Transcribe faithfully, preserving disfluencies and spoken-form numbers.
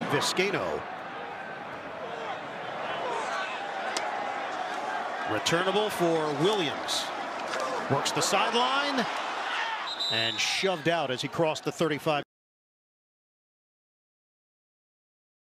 Vizcaino. Returnable for Williams. Works the sideline and shoved out as he crossed the thirty-five.